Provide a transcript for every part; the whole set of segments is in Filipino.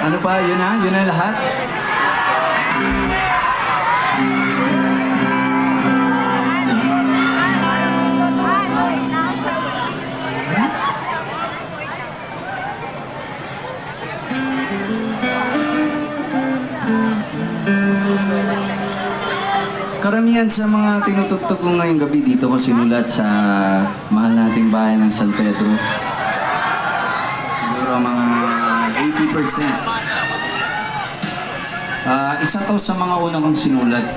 Ano pa? Yun na? Yun na lahat? Karamihan sa mga tinutugtog ko ngayong gabi dito ko sinulat sa mahal nating bayan ng San Pedro. Siguro mga 80%. Isa to sa mga unang kong sinulat.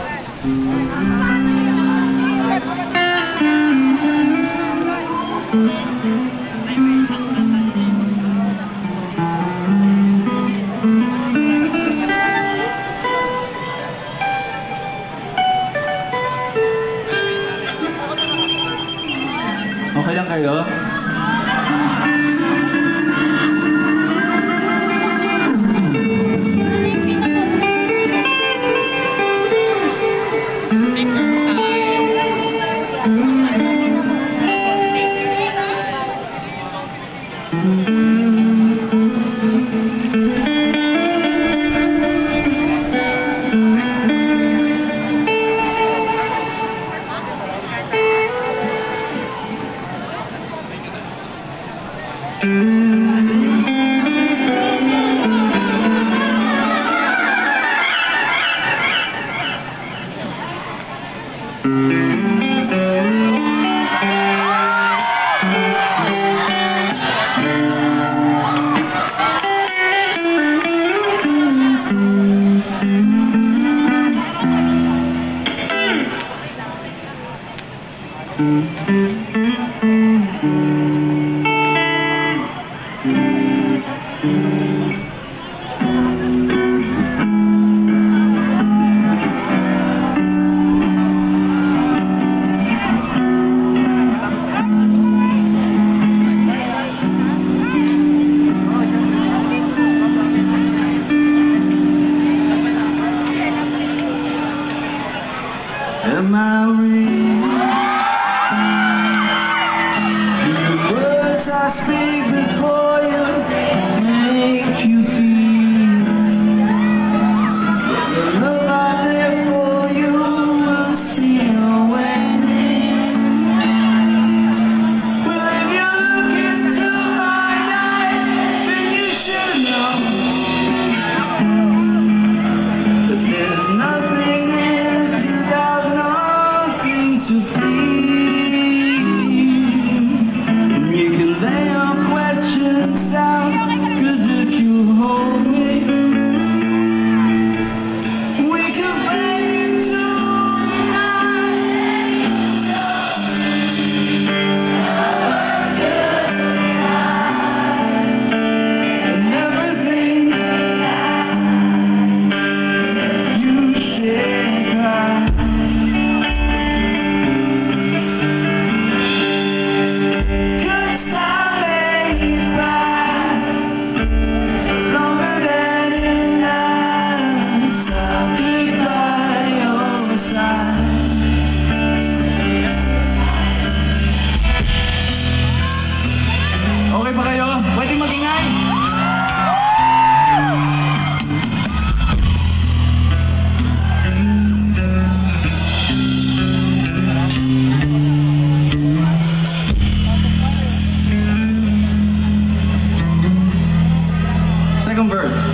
Okay lang kayo? Am I real? The words I speak before you make you feel the love I live for you will see no end. Well, if you look into my eyes, then you should know that there's nothing here to doubt, nothing to fear. You can lay your questions down, 'cause if you hold me, we can fade into the night. And everything you share cry. 'Cause I may last longer than you last. I'll be by your side. Okay ba kayo? Pwede mag-ingay? Second verse.